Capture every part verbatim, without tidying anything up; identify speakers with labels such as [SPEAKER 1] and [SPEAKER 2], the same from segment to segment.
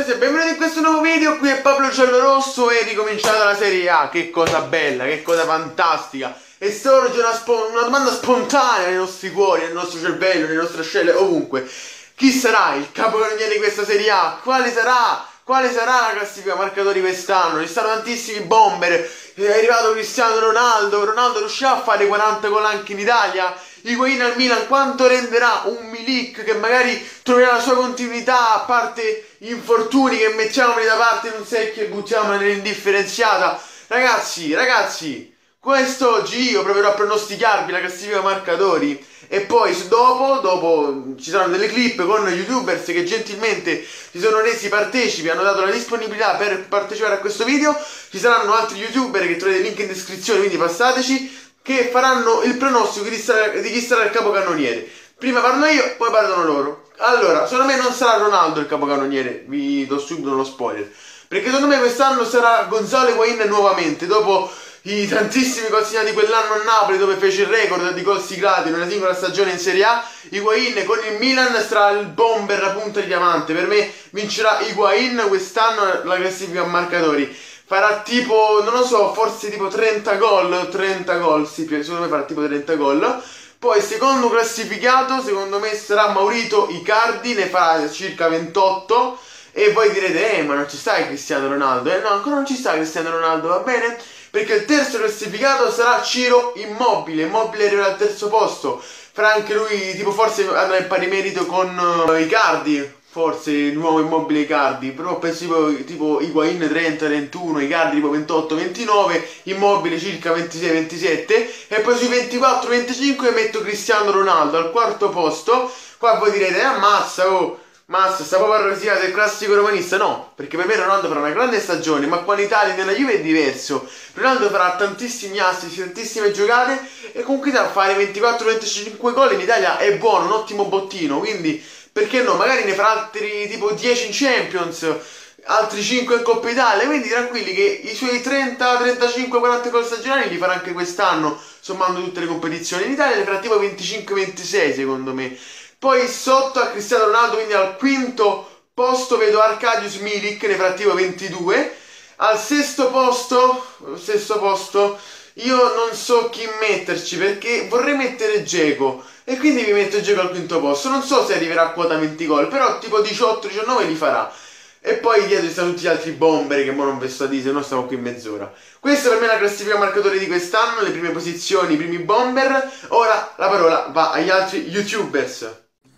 [SPEAKER 1] ragazzi e benvenuti in questo nuovo video. Qui è Pablo Giallorosso e è ricominciata la Serie A. Che cosa bella, che cosa fantastica. E sorge una, una domanda spontanea nei nostri cuori, nel nostro cervello, nelle nostre ascelle, ovunque. Chi sarà il capocannoniere di questa Serie A? Quale sarà? Quale sarà la classifica marcatori quest'anno? Ci stanno tantissimi bomber. È arrivato Cristiano Ronaldo. Ronaldo riuscirà a fare quaranta gol anche in Italia? Higuaín al Milan quanto renderà? Un Milik che magari troverà la sua continuità, a parte infortuni che mettiamoli da parte in un secchio e buttiamoli nell'indifferenziata. Ragazzi, ragazzi, quest'oggi io proverò a pronosticarvi la classifica marcatori e poi dopo, dopo ci saranno delle clip con youtubers che gentilmente si sono resi partecipi, hanno dato la disponibilità per partecipare a questo video. Ci saranno altri youtuber che trovate il link in descrizione, quindi passateci, che faranno il pronostico di chi sarà, di chi sarà il capocannoniere. Prima parlo io, poi parlano loro. Allora, secondo me non sarà Ronaldo il capocannoniere, vi do subito uno spoiler, perché secondo me quest'anno sarà Gonzalo Higuaín nuovamente, dopo i tantissimi gol segnati quell'anno a Napoli, dove fece il record di gol siglati in una singola stagione in Serie A. Higuaín con il Milan sarà il bomber, la punta di diamante. Per me vincerà Higuaín quest'anno la classifica a marcatori. Farà tipo, non lo so, forse tipo trenta gol, trenta gol, sì, secondo me farà tipo trenta gol. Poi secondo classificato, secondo me sarà Maurito Icardi, ne farà circa ventotto. E voi direte, eh ma non ci sta Cristiano Ronaldo. Eh no, ancora non ci sta Cristiano Ronaldo, va bene? Perché il terzo classificato sarà Ciro Immobile. Immobile arriverà al terzo posto. Farà anche lui, tipo forse andrà in pari merito con uh, Icardi. Forse il nuovo Immobile Icardi, però penso tipo, tipo Higuaín trenta trentuno, Icardi tipo ventotto ventinove, Immobile circa ventisei ventisette, e poi sui ventiquattro venticinque metto Cristiano Ronaldo al quarto posto. Qua voi direte, eh, ammazza, oh, massa, sta proprio rosicata del classico romanista. No, perché per me Ronaldo farà una grande stagione, ma qua in Italia nella Juve è diverso. Ronaldo farà tantissimi assist, tantissime giocate, e comunque da fare ventiquattro venticinque gol in Italia è buono, un ottimo bottino, quindi perché no, magari ne farà altri tipo dieci in Champions, altri cinque in Coppa Italia, quindi tranquilli che i suoi trenta trentacinque quaranta gol stagionali li farà anche quest'anno, sommando tutte le competizioni. In Italia ne farà tipo venticinque ventisei secondo me. Poi sotto a Cristiano Ronaldo, quindi al quinto posto vedo Arkadiusz Milik, ne farà tipo ventidue. Al sesto posto, sesto posto, io non so chi metterci, perché vorrei mettere Dzeko e quindi vi metto Dzeko al quinto posto. Non so se arriverà a quota venti gol, però tipo diciotto diciannove li farà. E poi dietro ci stanno tutti gli altri bomber che mo non ve sto a dire, se no stiamo qui mezz'ora. Questa per me è la classifica marcatori di quest'anno, le prime posizioni, i primi bomber. Ora la parola va agli altri youtubers.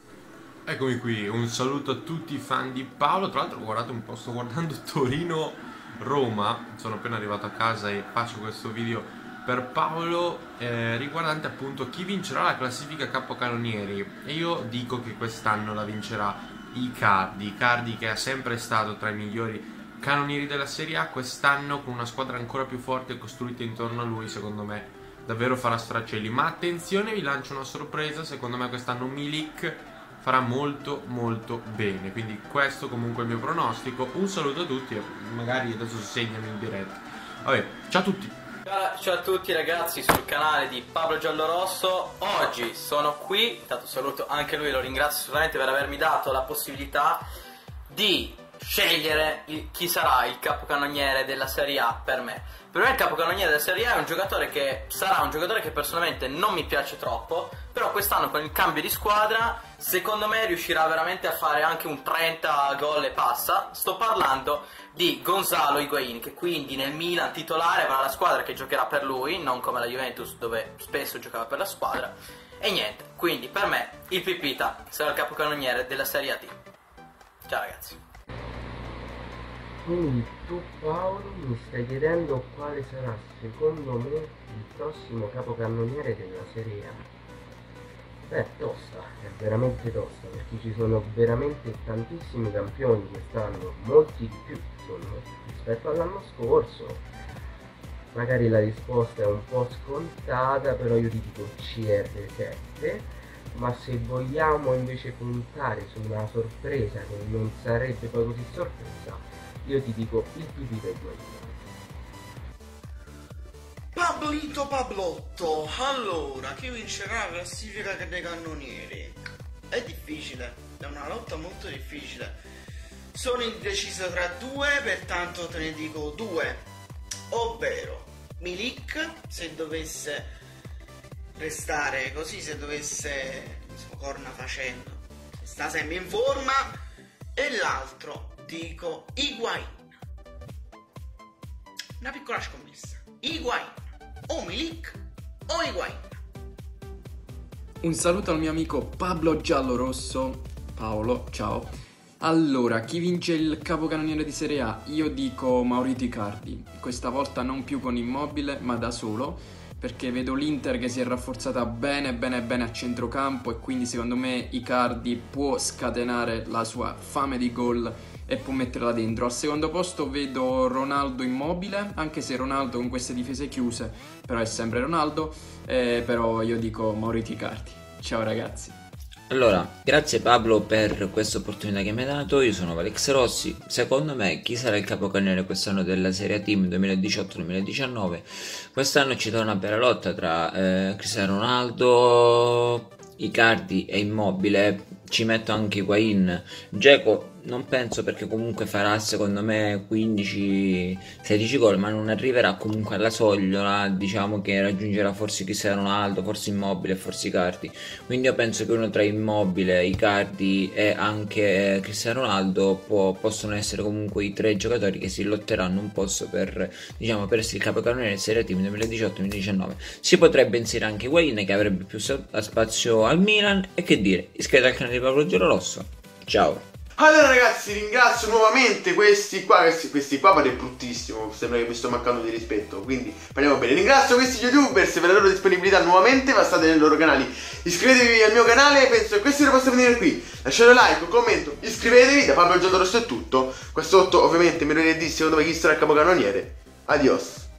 [SPEAKER 2] Eccomi qui, un saluto a tutti i fan di Paolo. Tra l'altro guardate un po', sto guardando Torino-Roma, sono appena arrivato a casa e faccio questo video per Paolo eh, riguardante appunto chi vincerà la classifica capocannonieri. E io dico che quest'anno la vincerà Icardi, Icardi che è sempre stato tra i migliori cannonieri della Serie A. Quest'anno con una squadra ancora più forte costruita intorno a lui, secondo me davvero farà straccieli. Ma attenzione, vi lancio una sorpresa, secondo me quest'anno Milik farà molto molto bene, quindi questo comunque è il mio pronostico. Un saluto a tutti e magari adesso segnami in diretta. Vabbè, ciao a tutti.
[SPEAKER 3] Ciao a tutti ragazzi sul canale di Pablo Giallorosso. Oggi sono qui, intanto saluto anche lui, lo ringrazio assolutamente per avermi dato la possibilità di scegliere il, chi sarà il capocannoniere della Serie A per me. Per me il capocannoniere della Serie A è un giocatore che sarà un giocatore che personalmente non mi piace troppo, però quest'anno con il cambio di squadra secondo me riuscirà veramente a fare anche un trenta gol e passa. Sto parlando di Gonzalo Higuaín, che quindi nel Milan titolare avrà la squadra che giocherà per lui, non come la Juventus dove spesso giocava per la squadra. E niente, quindi per me il Pipita sarà il capocannoniere della Serie A D. Ciao ragazzi.
[SPEAKER 4] Quindi tu Paolo mi stai chiedendo quale sarà secondo me il prossimo capocannoniere della Serie A. Beh, è tosta, è veramente tosta, perché ci sono veramente tantissimi campioni quest'anno, molti di più insomma, rispetto all'anno scorso. Magari la risposta è un po' scontata, però io ti dico C R sette, ma se vogliamo invece puntare su una sorpresa che non sarebbe poi così sorpresa, io ti dico il Pipita Higuaín.
[SPEAKER 5] Pablito Pablotto, allora, chi vincerà la classifica dei cannonieri? È difficile, è una lotta molto difficile. sono indeciso tra due, pertanto te ne dico due, ovvero Milik, se dovesse restare così, se dovesse, sto corna facendo, sta sempre in forma, e l'altro dico Higuain. Una piccola scommessa, Higuain, o Milik o Higuain.
[SPEAKER 6] Un saluto al mio amico Pablo Giallorosso. Paolo, ciao. Allora, chi vince il capocannoniere di Serie A? Io dico Mauricio Icardi, questa volta non più con Immobile ma da solo, perché vedo l'Inter che si è rafforzata bene bene bene a centrocampo e quindi secondo me Icardi può scatenare la sua fame di gol e può metterla dentro. Al secondo posto vedo Ronaldo Immobile, anche se Ronaldo con queste difese chiuse, però è sempre Ronaldo, eh, però io dico Mauricio Icardi. Ciao ragazzi.
[SPEAKER 7] Allora, grazie Pablo per questa opportunità che mi hai dato. Io sono Alex Rossi. Secondo me chi sarà il capocannoniere quest'anno della Serie A Team duemiladiciotto duemiladiciannove? Quest'anno ci sarà una bella lotta tra eh, Cristiano Ronaldo, Icardi e Immobile. Ci metto anche Higuain. Dzeko non penso, perché comunque farà secondo me quindici sedici gol, ma non arriverà comunque alla soglia, diciamo che raggiungerà forse Cristiano Ronaldo, forse Immobile e forse Icardi. Quindi io penso che uno tra Immobile, Icardi e anche Cristiano Ronaldo può, possono essere comunque i tre giocatori che si lotteranno un posto per, diciamo, per essere il capocannoniere del Serie A Team duemiladiciotto duemiladiciannove. Si potrebbe inserire anche Higuain, che avrebbe più spazio al Milan. E che dire, iscrivetevi al canale di Pablo Giallorosso. Ciao.
[SPEAKER 1] Allora ragazzi, ringrazio nuovamente questi qua, questi, questi qua pare bruttissimo, sembra che mi sto mancando di rispetto, quindi parliamo bene. Ringrazio questi youtubers per la loro disponibilità nuovamente, passate nei loro canali, iscrivetevi al mio canale, penso che questi lo possa venire qui, lasciate un like, un commento, iscrivetevi, da Pablo Giallorosso è tutto, qua sotto ovviamente mercoledì secondo me chi sarà il capocannoniere, adios.